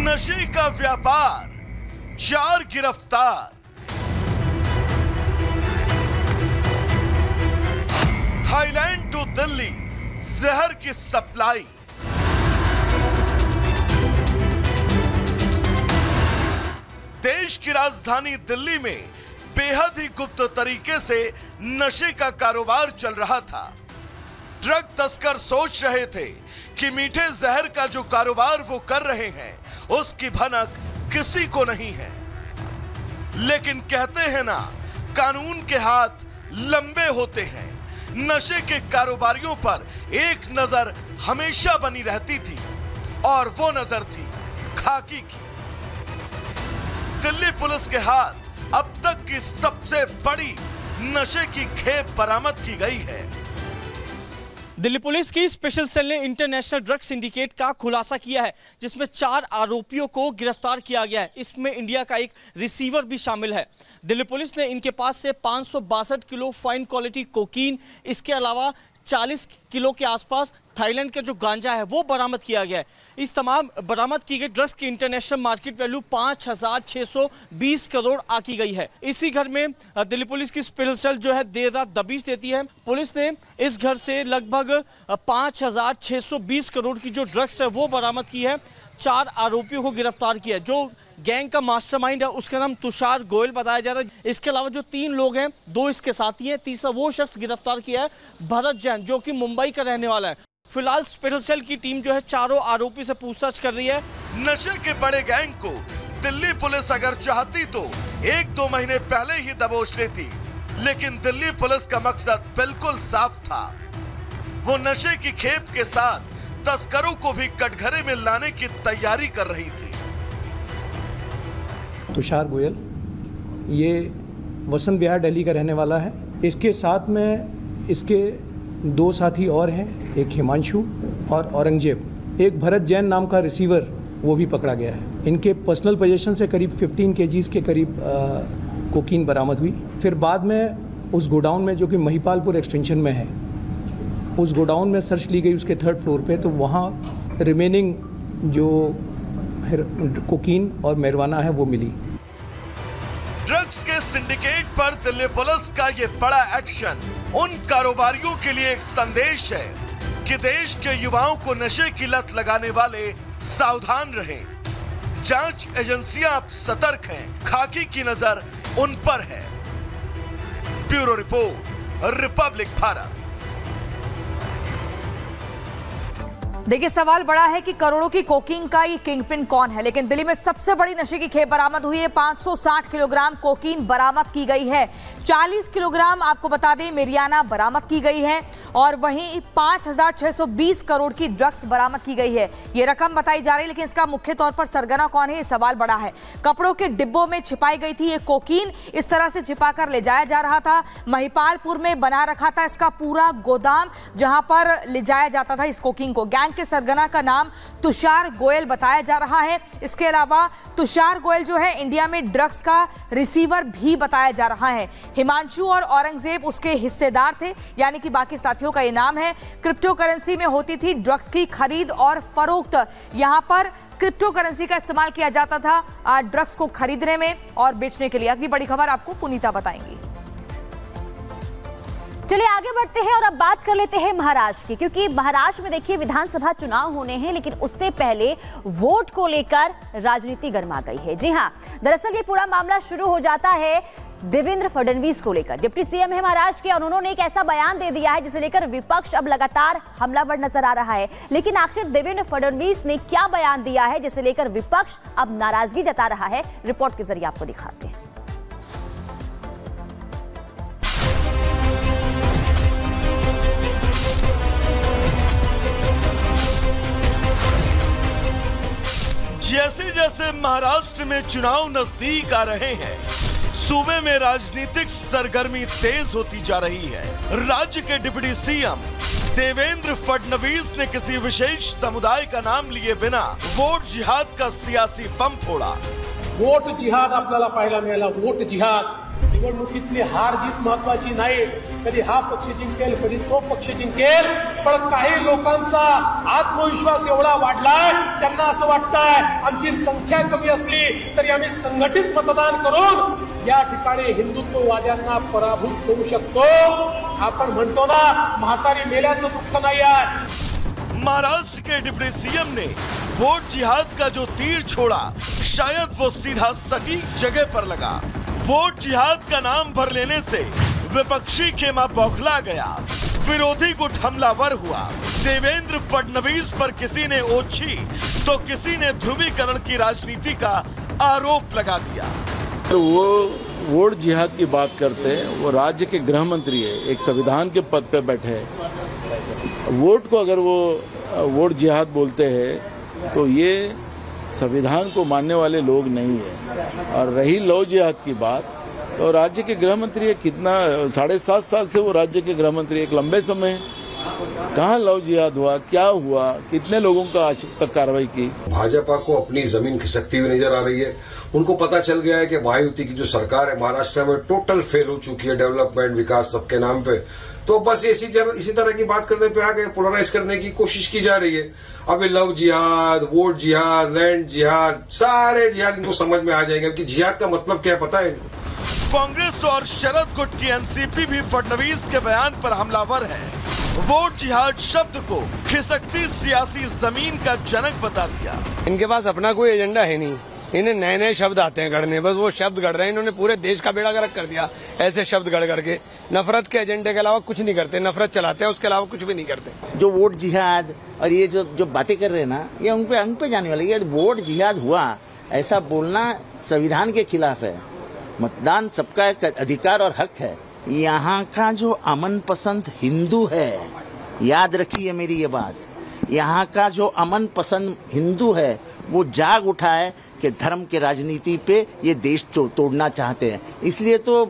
नशे का व्यापार, 4 गिरफ्तार। थाईलैंड टू दिल्ली जहर की सप्लाई। देश की राजधानी दिल्ली में बेहद ही गुप्त तरीके से नशे का कारोबार चल रहा था। ड्रग तस्कर सोच रहे थे कि मीठे जहर का जो कारोबार वो कर रहे हैं उसकी भनक किसी को नहीं है, लेकिन कहते हैं ना, कानून के हाथ लंबे होते हैं। नशे के कारोबारियों पर एक नजर हमेशा बनी रहती थी और वो नजर थी खाकी की। दिल्ली पुलिस के हाथ अब तक की सबसे बड़ी नशे की खेप बरामद की गई है। दिल्ली पुलिस की स्पेशल सेल ने इंटरनेशनल ड्रग सिंडिकेट का खुलासा किया है, जिसमें 4 आरोपियों को गिरफ्तार किया गया है। इसमें इंडिया का एक रिसीवर भी शामिल है। दिल्ली पुलिस ने इनके पास से 562 किलो फाइन क्वालिटी कोकीन, इसके अलावा 40 किलो के आसपास थाईलैंड का जो गांजा है वो बरामद किया गया है। इस तमाम बरामद की गई ड्रग्स की इंटरनेशनल मार्केट वैल्यू 5,620 करोड़ आकी गई है। इसी घर में दिल्ली पुलिस की स्पेशल सेल जो है देर रात दबिश देती है। पुलिस ने इस घर से लगभग 5,620 करोड़ की जो ड्रग्स है वो बरामद की है। 4 आरोपियों को गिरफ्तार किया है। जो गैंग का मास्टरमाइंड है उसका नाम तुषार गोयल बताया जा रहा है। इसके अलावा जो 3 लोग हैं, 2 इसके साथी हैं, तीसरा वो शख्स गिरफ्तार किया है भरत जैन, जो कि मुंबई का रहने वाला है। फिलहाल स्पेशल सेल की टीम जो है चारों आरोपी से पूछताछ कर रही है। नशे के बड़े गैंग को दिल्ली पुलिस अगर चाहती तो 1-2 महीने पहले ही दबोच लेती, लेकिन दिल्ली पुलिस का मकसद बिल्कुल साफ था। वो नशे की खेप के साथ तस्करों को भी कटघरे में लाने की तैयारी कर रही थी। तुषार गोयल ये वसंत विहार दिल्ली का रहने वाला है। इसके साथ में इसके 2 साथी और हैं, एक हिमांशु और औरंगजेब। एक भरत जैन नाम का रिसीवर वो भी पकड़ा गया है। इनके पर्सनल पोजीशन से करीब 15 केजीज के करीब कोकीन बरामद हुई। फिर बाद में उस गोडाउन में जो कि महिपालपुर एक्सटेंशन में है, उस गोडाउन में सर्च ली गई उसके 3rd फ्लोर पे, तो वहाँ रिमेनिंग जो कोकीन और मैरिजुआना है वो मिली। ड्रग्स के सिंडिकेट पर दिल्ली पुलिस का ये बड़ा एक्शन उन कारोबारियों के लिए एक संदेश है कि देश के युवाओं को नशे की लत लगाने वाले सावधान रहें। जांच एजेंसियां अब सतर्क हैं, खाकी की नजर उन पर है। Bureau report, Republic Bharat. देखिए, सवाल बड़ा है कि करोड़ों की कोकीन का ये किंगपिन कौन है, लेकिन दिल्ली में सबसे बड़ी नशे की खेप बरामद हुई है। 560 किलोग्राम कोकीन बरामद की गई है। 40 किलोग्राम आपको बता दें मैरिजुआना बरामद की गई है और वहीं 5,620 करोड़ की ड्रग्स बरामद की गई है। ये रकम बताई जा रही है, लेकिन इसका मुख्य तौर पर सरगना कौन है, ये सवाल बड़ा है। कपड़ों के डिब्बों में छिपाई गई थी ये कोकीन, इस तरह से छिपाकर ले जाया जा रहा था। महिपालपुर में बना रखा था इसका पूरा गोदाम, जहां पर ले जाया जाता था इस कोकीन को। गैंग के सरगना का नाम तुषार गोयल बताया जा रहा है। इसके अलावा तुषार गोयल जो है इंडिया में ड्रग्स का रिसीवर भी बताया जा रहा है। हिमांशु और औरंगजेब उसके हिस्सेदार थे, यानी कि बाकी साथियों का ये नाम है। क्रिप्टो करेंसी में होती थी ड्रग्स की खरीद और फरोख्त। यहां पर क्रिप्टो करेंसी का इस्तेमाल किया जाता था ड्रग्स को खरीदने में और बेचने के लिए। अगली बड़ी खबर आपको पुनीता बताएंगी। चलिए आगे बढ़ते हैं और अब बात कर लेते हैं महाराष्ट्र की, क्योंकि महाराष्ट्र में देखिए विधानसभा चुनाव होने हैं, लेकिन उससे पहले वोट को लेकर राजनीति गर्मा गई है। जी हां, दरअसल ये पूरा मामला शुरू हो जाता है देवेंद्र फडणवीस को लेकर। डिप्टी सीएम है महाराष्ट्र के और उन्होंने एक ऐसा बयान दे दिया है जिसे लेकर विपक्ष अब लगातार हमलावर नजर आ रहा है। लेकिन आखिर देवेंद्र फडणवीस ने क्या बयान दिया है जिसे लेकर विपक्ष अब नाराजगी जता रहा है, रिपोर्ट के जरिए आपको दिखाते हैं। जैसे जैसे महाराष्ट्र में चुनाव नजदीक आ रहे हैं, सूबे में राजनीतिक सरगर्मी तेज होती जा रही है। राज्य के डिप्टी सीएम देवेंद्र फडणवीस ने किसी विशेष समुदाय का नाम लिए बिना वोट जिहाद का सियासी बम फोड़ा। वोट जिहाद आपल्याला पाहायला मिळाला। वोट जिहाद निवडणुकीतली हार जीत महत्वाची नाही, कधी हा पक्ष जिंकेल कधी तो पक्ष जिंकेल, पण काही लोकांचा आत्मविश्वास एवढा वाढलाय, त्यांना असं वाटतंय आमची संख्या कमी असली तरी आम्ही संघटित मतदान करून या ठिकाणी हिंदुत्ववाद्यांना पराभूत करू शकतो. आपण म्हणतो ना म्हातारी मेल्याचं दुःख नाही आहे. महाराष्ट्र के डिप्टी सीएम ने वोट जिहाद का जो तीर छोड़ा, शायद वो सीधा सटीक जगह पर लगा. वोट जिहाद का नाम भर लेने से विपक्षी खेमा बौखला गया, विरोधी गुट हमलावर हुआ. देवेंद्र फडणवीस पर किसी ने ओछी तो किसी ने ध्रुवीकरण की राजनीति का आरोप लगा दिया. तो वो वोट जिहाद की बात करते हैं, वो राज्य के गृह मंत्री है, एक संविधान के पद पे बैठे हैं. वोट को अगर वो वोट जिहाद बोलते हैं तो ये संविधान को मानने वाले लोग नहीं है. और रही लव जिहाद की बात, तो राज्य के गृह मंत्री है, कितना 7.5 साल से वो राज्य के गृह मंत्री, एक लंबे समय कहाँ लव जिहाद हुआ, क्या हुआ, कितने लोगों का आज तक कार्रवाई की. भाजपा को अपनी जमीन खिसकती हुई नजर आ रही है. उनको पता चल गया है कि महायुति की जो सरकार है महाराष्ट्र में टोटल फेल हो चुकी है डेवलपमेंट विकास सबके नाम पे. तो बस इसी तरह की बात करने पे आ गए, पोलराइज करने की कोशिश की जा रही है. अभी लव जिहाद, वोट जिहाद, लैंड जिहाद, सारे जिहाद इनको समझ में आ जाएंगे कि जिहाद का मतलब क्या है पता है इनको. कांग्रेस और शरद गुट की एनसीपी भी फडणवीस के बयान पर हमलावर है. वोट जिहाद शब्द को खिसकती सियासी जमीन का जनक बता दिया. इनके पास अपना कोई एजेंडा है नहीं, इन्हें नए नए शब्द आते हैं गढ़ने, बस वो शब्द गढ़ रहे हैं. इन्होंने पूरे देश का बेड़ा गर्क कर दिया ऐसे शब्द गढ़ करके. नफरत के एजेंडे के अलावा कुछ नहीं करते, नफरत चलाते हैं, उसके अलावा कुछ भी नहीं करते. जो वोट जिहाद और ये जो बातें कर रहे हैं ना, ये अंग पे जाने वाली है. वोट जिहाद हुआ ऐसा बोलना संविधान के खिलाफ है. मतदान सबका एक अधिकार और हक है. यहाँ का जो अमन पसंद हिंदू है, याद रखिए मेरी ये बात, यहाँ का जो अमन पसंद हिंदू है वो जाग उठा है कि धर्म के राजनीति पे ये देश तोड़ना चाहते हैं. इसलिए तो